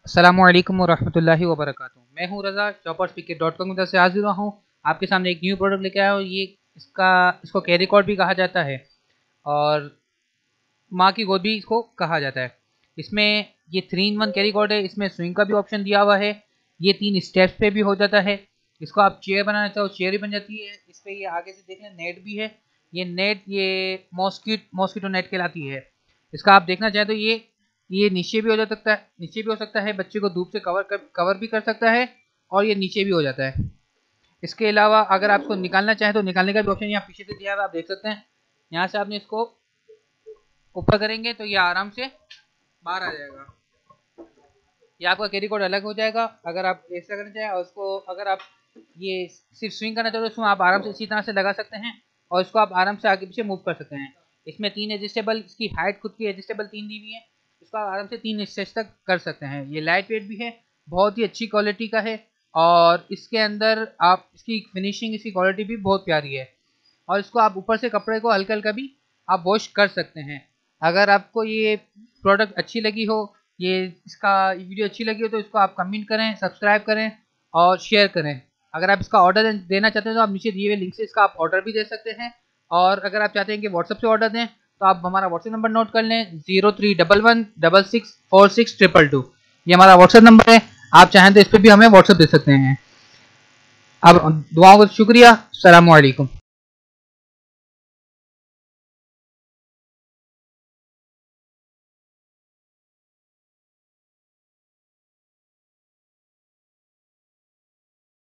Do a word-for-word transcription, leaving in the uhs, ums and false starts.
अस्सलामुअलैकुम वरहमतुल्लाहि वबरकातुहू। मैं हूं Raza, choppers P K dot com की तरफ से हाजिर हुआ हूँ। आपके सामने एक न्यू प्रोडक्ट लेके आया हूँ। ये इसका इसको कैरी कॉर्ड भी कहा जाता है और माँ की गोद भी इसको कहा जाता है। इसमें ये three in one carry cord है। इसमें स्विंग का भी ऑप्शन दिया हुआ है। ये तीन स्टेप्स पे भी हो जाता है। इसको आप चेयर बनाना चाहो चेयर भी बन जाती है। इस पर ये आगे से देख लें नेट भी है। ये नेट ये मॉस्किट मॉस्किटो नेट कहलाती है। इसका आप देखना चाहें तो ये ये नीचे भी हो जा सकता है नीचे भी हो सकता है बच्चे को धूप से कवर कर कवर भी कर सकता है और ये नीचे भी हो जाता है। इसके अलावा अगर आप इसको निकालना चाहें तो निकालने का भी ऑप्शन यहाँ पीछे से दिया हुआ आप देख सकते हैं। यहाँ से आपने इसको ऊपर करेंगे तो ये आराम से बाहर आ जाएगा। ये आपका कैरी कोड अलग हो जाएगा। अगर आप ऐसा करना चाहें और उसको अगर आप ये सिर्फ स्विंग करना चाहते हो तो उसमें आप आराम से इसी तरह से लगा सकते हैं और इसको आप आराम से आगे पीछे मूव कर सकते हैं। इसमें तीन एडजस्टेबल इसकी हाइट खुद की एडजस्टेबल तीन दी हुई है। इसको आप आराम से तीन स्टेज तक कर सकते हैं। ये लाइट वेट भी है, बहुत ही अच्छी क्वालिटी का है और इसके अंदर आप इसकी फिनिशिंग इसकी क्वालिटी भी बहुत प्यारी है। और इसको आप ऊपर से कपड़े को हल्का हल्का भी आप वॉश कर सकते हैं। अगर आपको ये प्रोडक्ट अच्छी लगी हो, ये इसका वीडियो अच्छी लगी हो तो इसको आप कमेंट करें, सब्सक्राइब करें और शेयर करें। अगर आप इसका ऑर्डर देना चाहते हैं तो आप नीचे दिए हुए लिंक से इसका आप ऑर्डर भी दे सकते हैं। और अगर आप चाहते हैं कि व्हाट्सएप से ऑर्डर दें तो आप हमारा व्हाट्सएप नंबर नोट कर लें, zero three double one double six four six triple two. ये हमारा व्हाट्सएप नंबर है। आप चाहें तो इस पर भी हमें व्हाट्सएप दे सकते हैं। अब दुआओं का शुक्रिया। अस्सलामु अलैकुम।